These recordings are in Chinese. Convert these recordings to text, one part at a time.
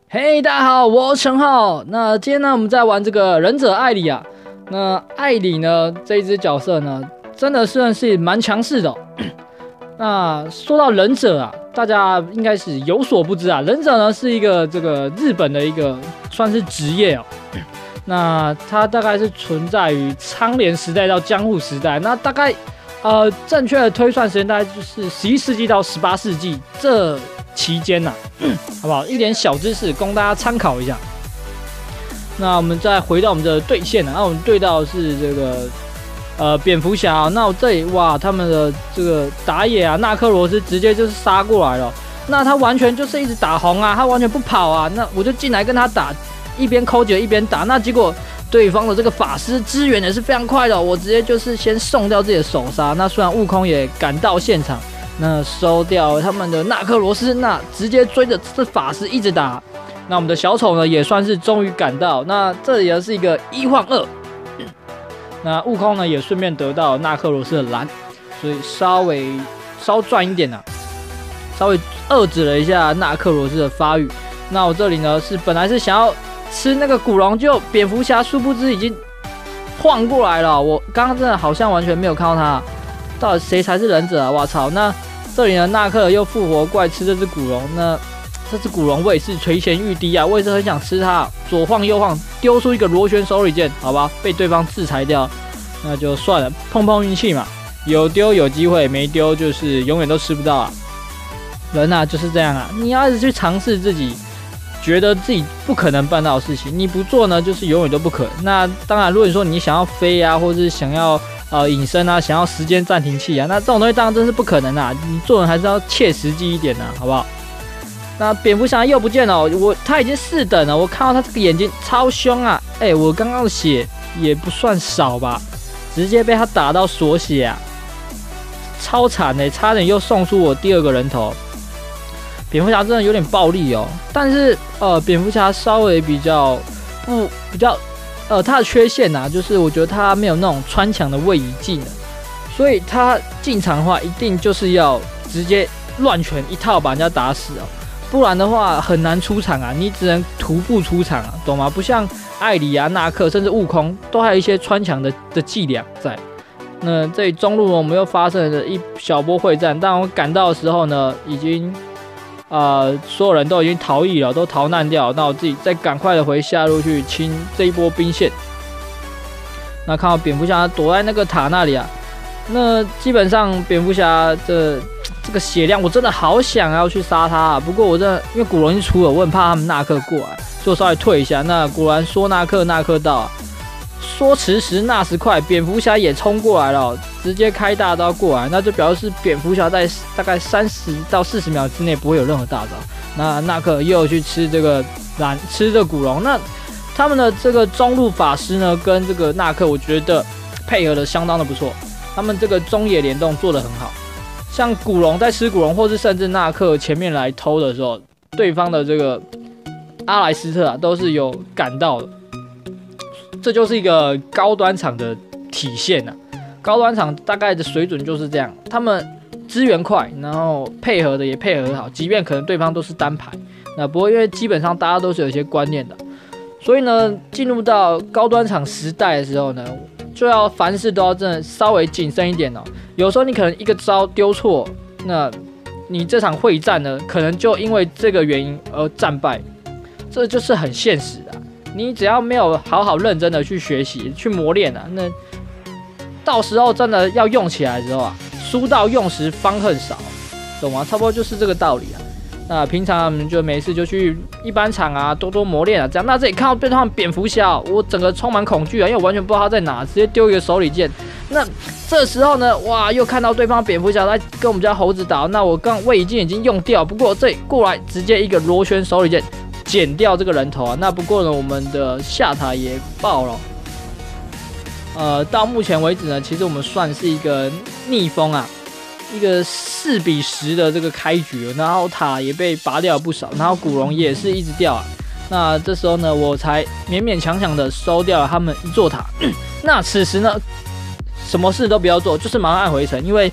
嘿，大家好，我是陈浩。那今天呢，我们在玩这个忍者艾里啊。那艾里呢，这一只角色呢，真的算是蛮强势的那说到忍者啊，大家应该是有所不知啊。忍者呢是一个这个日本的一个算是职业哦。那它大概是存在于苍莲时代到江户时代。那大概正确的推算时间大概就是11世纪到18世纪这期间呐，好不好？一点小知识供大家参考一下。那我们再回到我们的对线啊，那我们对到的是这个蝙蝠侠啊。那我这里哇，他们的这个打野啊，纳克罗斯直接就是杀过来了。那他完全就是一直打红啊，他完全不跑啊。那我就进来跟他打，一边抠脚一边打。那结果对方的这个法师支援也是非常快的，我直接就是先送掉自己的手杀。那虽然悟空也赶到现场。那收掉他们的纳克罗斯，那直接追着这法师一直打。那我们的小丑呢，也算是终于赶到。那这里是一个1换2。那悟空呢，也顺便得到纳克罗斯的蓝，所以稍赚一点啊，稍微遏制了一下纳克罗斯的发育。那我这里呢，本来是想要吃那个古龙，就蝙蝠侠殊不知已经晃过来了。我刚刚真的好像完全没有看到他。到底谁才是忍者啊？我操！那这里呢，纳克又复活过来吃这只古龙。那这只古龙我也是垂涎欲滴啊，我也是很想吃它。左晃右晃，丢出一个螺旋手里剑，好吧，被对方制裁掉，那就算了，碰碰运气嘛。有丢有机会，没丢就是永远都吃不到啊。人啊就是这样啊，你要一直去尝试自己觉得自己不可能办到的事情，你不做呢，就是永远都不可能。那当然，如果你说你想要飞啊，或者是想要隐身啊，想要时间暂停器啊，那这种东西当然真是不可能啊！你做人还是要切实际一点啊，好不好？那蝙蝠侠又不见了，他已经4等了，我看到他这个眼睛超凶啊！我刚刚的血也不算少吧，直接被他打到锁血啊，超惨差点又送出我第2个人头。蝙蝠侠真的有点暴力哦，但是蝙蝠侠稍微比较他的缺陷啊，就是我觉得他没有那种穿墙的位移技能，所以他进场的话，一定就是要直接乱拳一套把人家打死哦，不然的话很难出场啊，你只能徒步出场啊，懂吗？不像艾里啊、纳克甚至悟空，都还有一些穿墙的伎俩在。那这里中路呢，我们又发生了一小波会战，但我赶到的时候呢，已经所有人都已经逃逸了，都逃难掉了。那我自己再赶快的回下路去清这一波兵线。那看到蝙蝠侠躲在那个塔那里啊，那基本上蝙蝠侠的这个血量，我真的好想要去杀他啊。不过我真的因为古龙已经出了，我很怕他们纳克过来，所以我稍微退一下。那果然说纳克到啊。说迟时那时快，蝙蝠侠也冲过来了，直接开大招过来，那就表示蝙蝠侠在大概30到40秒之内不会有任何大招。那纳克又去吃这个古龙，那他们的这个中路法师呢，跟这个纳克，我觉得配合的相当的不错，他们这个中野联动做得很好。像古龙在吃古龙，或是甚至纳克前面来偷的时候，对方的这个阿莱斯特啊，都是有赶到的。这就是一个高端场的体现啊！高端场大概的水准就是这样，他们资源快，然后配合的也配合好，即便可能对方都是单排，那不过因为基本上大家都是有一些观念的，所以呢，进入到高端场时代的时候呢，就要凡事都要真的稍微谨慎一点哦。有时候你可能一个招丢错，那你这场会战呢，可能就因为这个原因而战败，这就是很现实的。你只要没有好好认真的去学习、去磨练啊，那到时候真的要用起来的时候啊，书到用时方恨少，懂吗？差不多就是这个道理啊。那平常我们就没事就去一般场啊，多多磨练啊，这样。那这里看到对方蝙蝠侠，我整个充满恐惧啊，因为我完全不知道他在哪，直接丢一个手里剑。那这时候呢，哇，又看到对方蝙蝠侠在跟我们家猴子打，那我刚位移镜已经用掉，不过这里过来直接一个螺旋手里剑。剪掉这个人头啊，那不过呢，我们的下塔也爆了。到目前为止呢，其实我们算是一个逆风啊，一个4比10的这个开局，然后塔也被拔掉了不少，然后古龙也是一直掉啊。那这时候呢，我才勉勉强强的收掉了他们一座塔。那此时呢，什么事都不要做，就是马上按回城，因为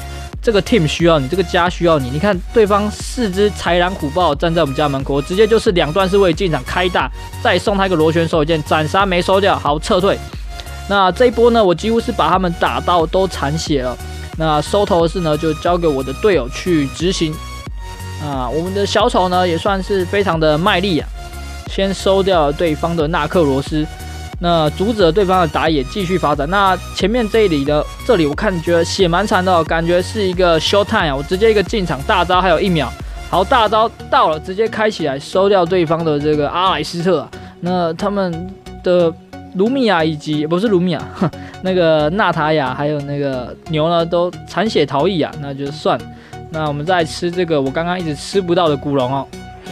这个 team 需要你，这个家需要你。你看对方4只豺狼虎豹站在我们家门口，我直接就是2段式位进场开大，再送他一个螺旋手一剑，斩杀没收掉，好撤退。那这一波呢，我几乎是把他们打到都残血了。那收头的事呢，就交给我的队友去执行。我们的小丑呢也算是非常的卖力啊，先收掉了对方的纳克罗斯。那阻止了对方的打野继续发展。那前面这里我觉得血蛮惨的哦，感觉是一个 show time 啊，我直接一个进场大招还有1秒，好，大招到了，直接开起来收掉对方的这个阿莱斯特啊。那他们的卢米亚以及不是卢米亚，那个纳塔亚还有那个牛呢都残血逃逸啊，那就算。那我们再吃这个我刚刚一直吃不到的古龙哦。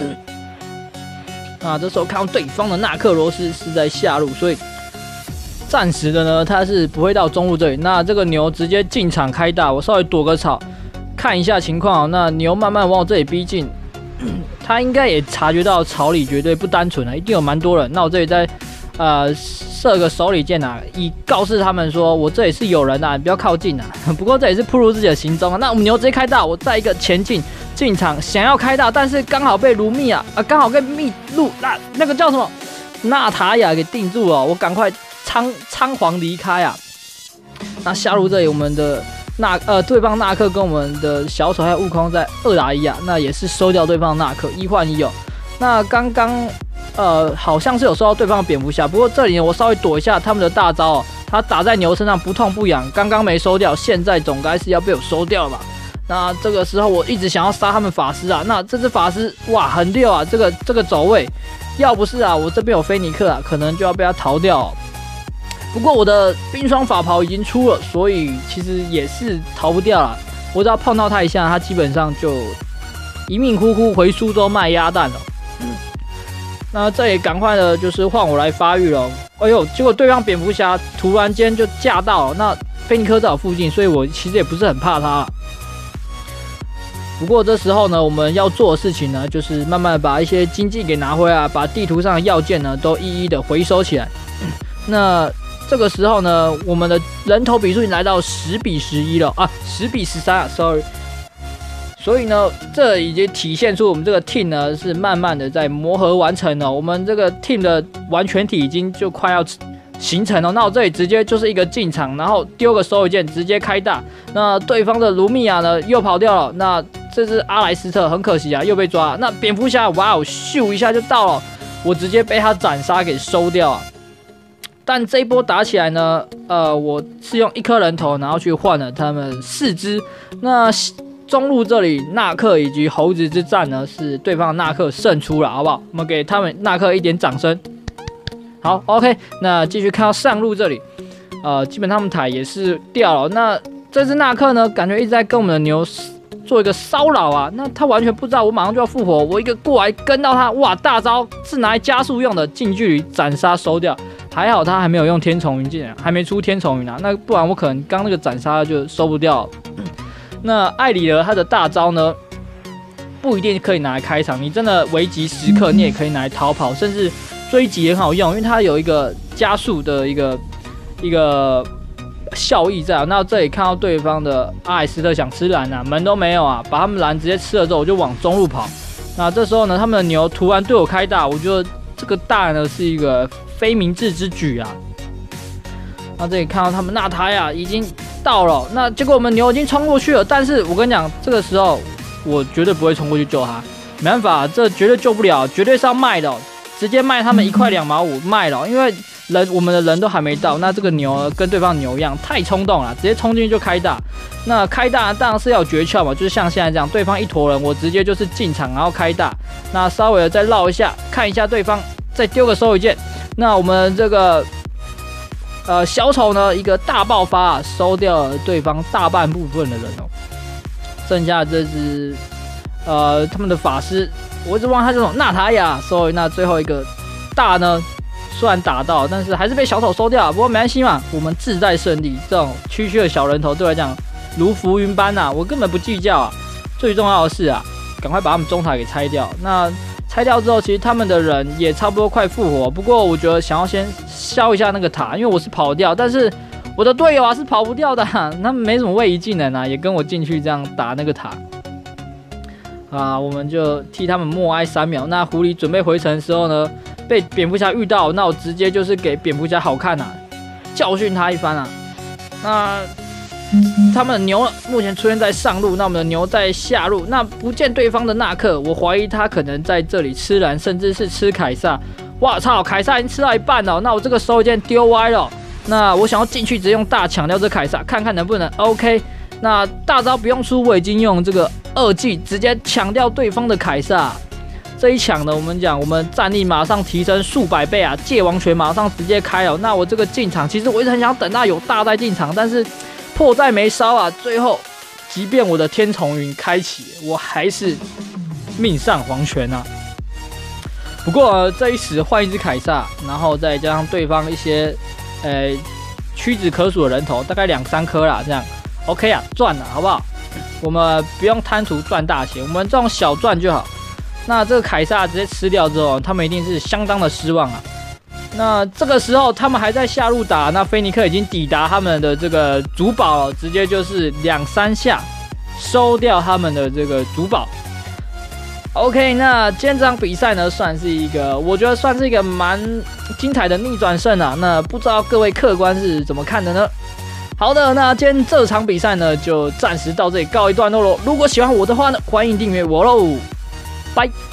这时候看到对方的纳克罗斯是在下路，所以暂时的呢他是不会到中路这里。那这个牛直接进场开大，我稍微躲个草看一下情况。那牛慢慢往我这里逼近，他应该也察觉到草里绝对不单纯啊，一定有蛮多人。那我这里再射个手里剑啊，以告示他们说我这里是有人啊，你不要靠近啊。不过这也是暴露自己的行踪啊。那我们牛直接开大，我再一个前进场想要开大，但是刚好被卢密亚刚好被密路那个叫什么纳塔亚给定住了，我赶快仓皇离开啊。那下路这里我们的对方纳克跟我们的小丑还有悟空在2打1啊，那也是收掉对方的纳克1换1哦。那刚刚好像是有收到对方的蝙蝠侠，不过这里我稍微躲一下他们的大招哦，他打在牛身上不痛不痒，刚刚没收掉，现在总该是要被我收掉了吧。那这个时候我一直想要杀他们法师啊，那这只法师哇很溜啊，这个走位，要不是我这边有菲尼克啊，可能就要被他逃掉哦。不过我的冰霜法袍已经出了，所以其实也是逃不掉了。我只要碰到他一下，他基本上就一命呼呼回苏州卖鸭蛋了。那这里赶快的就是换我来发育了。哎呦，结果对方蝙蝠侠突然间就驾到了，那菲尼克在我附近，所以我其实也不是很怕他。不过这时候呢，我们要做的事情呢，就是慢慢的把一些经济给拿回来，把地图上的要件呢都一一的回收起来。那这个时候呢，我们的人头比数已经来到10比11了啊，10比13啊 ，sorry。所以呢，这已经体现出我们这个 team 呢是慢慢的在磨合完成了。我们这个 team 的完全体已经就快要形成了。那我这里直接就是一个进场，然后丢个手里剑直接开大。那对方的卢米亚呢又跑掉了。那这只阿莱斯特很可惜啊，又被抓了。那蝙蝠侠哇哦，咻一下就到了，我直接被他斩杀给收掉啊。但这一波打起来呢，我是用1颗人头，然后去换了他们4只。那中路这里纳克以及猴子之战呢，是对方的纳克胜出了，好不好？我们给他们纳克一点掌声。好 ，OK， 那继续看到上路这里，基本他们塔也是掉了。那这只纳克呢，感觉一直在跟我们的牛做一个骚扰啊。那他完全不知道我马上就要复活，我一个过来跟到他，哇，大招是拿来加速用的，近距离斩杀收掉。还好他还没有用天丛云进来，还没出天丛云啊，那不然我可能刚那个斩杀就收不掉了。那艾里尔他的大招呢，不一定可以拿来开场，你真的危急时刻你也可以拿来逃跑，甚至追击也很好用，因为它有一个加速的一个效益在。那这里看到对方的阿莱斯特想吃蓝啊，门都没有啊，把他们蓝直接吃了之后，我就往中路跑。那这时候呢，他们的牛突然对我开大，我觉得这个大呢是一个非明智之举啊。那这里看到他们纳塔亚已经到了，那结果我们牛已经冲过去了，但是我跟你讲，这个时候我绝对不会冲过去救他，没办法，这绝对救不了，绝对是要卖的哦，直接卖他们1块2毛5卖了，因为我们的人都还没到，那这个牛跟对方牛一样太冲动了，直接冲进去就开大。那开大当然是要有诀窍嘛，就是像现在这样，对方一坨人，我直接就是进场然后开大，那稍微的再绕一下，看一下对方，再丢个收一剑，那我们这个。小丑呢一个大爆发啊，收掉了对方大半部分的人哦，剩下这只他们的法师，我一直忘他这种纳塔亚，所以那最后一个大呢，虽然打到，但是还是被小丑收掉了。不过没关系嘛，我们自在胜利，这种区区的小人头对我来讲如浮云般啊，我根本不计较啊。最重要的是啊，赶快把他们中塔给拆掉。那拆掉之后，其实他们的人也差不多快复活。不过我觉得想要先消一下那个塔，因为我是跑掉，但是我的队友啊是跑不掉的、啊，他们没什么位移技能啊，也跟我进去这样打那个塔。啊，我们就替他们默哀3秒。那狐狸准备回城的时候呢，被蝙蝠侠遇到，那我直接就是给蝙蝠侠好看啊，教训他一番啊。那他们的牛目前出现在上路，那我们的牛在下路。那不见对方的纳克，我怀疑他可能在这里吃蓝，甚至是吃凯撒。哇操，凯撒已经吃到一半了，那我这个手已经丢歪了。那我想要进去直接用大抢掉这凯撒，看看能不能 OK。那大招不用出，我已经用这个2技直接抢掉对方的凯撒。这一抢呢，我们战力马上提升数百倍啊！界王拳马上直接开了。那我这个进场，其实我一直很想等到有大带进场，但是迫在眉梢啊。最后，即便我的天丛云开启，我还是命丧黄泉啊。不过这一时换一只凯撒，然后再加上对方一些屈指可数的人头，大概2、3颗啦，这样 OK 啊，赚了好不好？我们不用贪图赚大钱，我们这种小赚就好。那这个凯撒直接吃掉之后，他们一定是相当的失望啊。那这个时候他们还在下路打，那菲尼克已经抵达他们的这个主堡了，直接就是2、3下收掉他们的这个主堡。OK， 那今天这场比赛呢，我觉得算是一个蛮精彩的逆转胜啊。那不知道各位客官是怎么看的呢？好的，那今天这场比赛呢，就暂时到这里告一段落喽。如果喜欢我的话呢，欢迎订阅我喽，拜。